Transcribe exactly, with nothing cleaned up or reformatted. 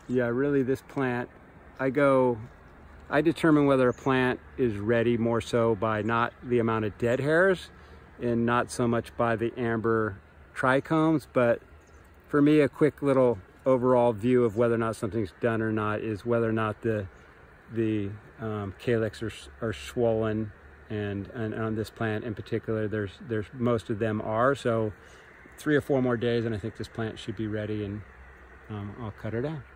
Yeah, really this plant, I go, I determine whether a plant is ready more so by not the amount of dead hairs and not so much by the amber trichomes, but for me, a quick little overall view of whether or not something's done or not is whether or not the the um, calyx are, are swollen, and, and on this plant in particular, there's there's most of them are. So three or four more days, and I think this plant should be ready, and um, I'll cut her down.